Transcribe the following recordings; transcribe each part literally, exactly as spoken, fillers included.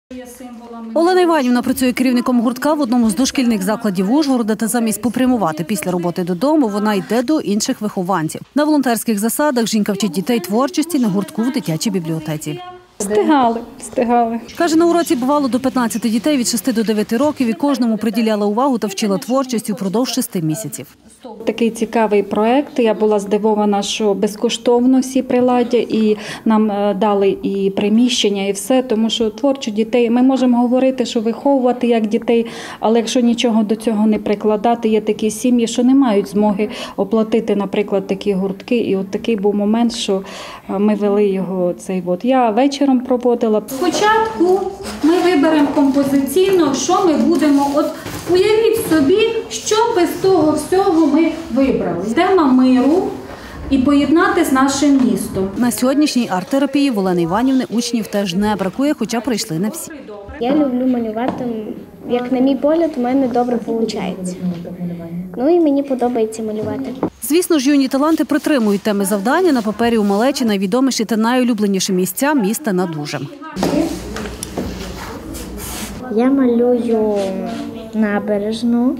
Олена Іванівна працює керівником гуртка в одному з дошкільних закладів Ужгорода, та замість попрямувати після роботи додому, вона йде до інших вихованців. На волонтерських засадах жінка вчить дітей творчості на гуртку в дитячій бібліотеці. Встигали, встигали. Каже, на уроці бувало до п'ятнадцяти дітей від шести до дев'яти років і кожному приділяла увагу та вчила творчості впродовж шести місяців. Такий цікавий проєкт. Я була здивована, що безкоштовно всі приладдя, і нам дали і приміщення, і все, тому що творчі дітей, ми можемо говорити, що виховувати як дітей, але якщо нічого до цього не прикладати, є такі сім'ї, що не мають змоги оплатити, наприклад, такі гуртки. І от такий був момент, що ми вели його цей от. Я вечором проводила. Спочатку ми виберемо композиційно, що ми будемо, от уявіть собі, що без того всього ми вибрали. Тема миру і поєднати з нашим містом. На сьогоднішній арт-терапії в Олени Іванівни учнів теж не бракує, хоча прийшли не всі. Я люблю малювати, як на мій погляд, у мене добре виходить. Ну і мені подобається малювати. Звісно ж, юні таланти притримують теми завдання. На папері у малечі найвідоміші та найулюбленіші місця міста над Ужем. Я малюю набережну.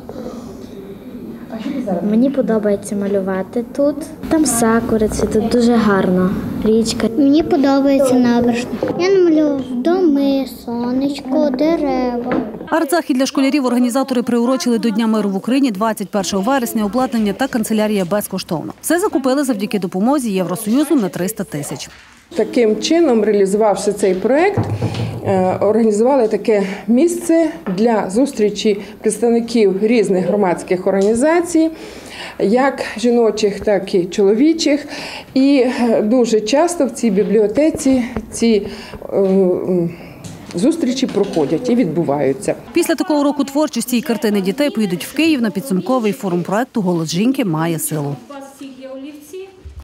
Мені подобається малювати тут. Там сакури, це тут дуже гарно, річка. Мені подобається набережна. Я намалював доми, сонечко, дерева. Арт-захід для школярів організатори приурочили до Дня миру в Україні двадцять першого вересня. Обладнання та канцелярія безкоштовно. Все закупили завдяки допомозі Євросоюзу на триста тисяч. Таким чином, реалізувавши цей проєкт, організували таке місце для зустрічі представників різних громадських організацій, як жіночих, так і чоловічих. І дуже часто в цій бібліотеці ці зустрічі проходять і відбуваються. Після такого року творчості і картини дітей поїдуть в Київ на підсумковий форум проєкту «Голос жінки має силу».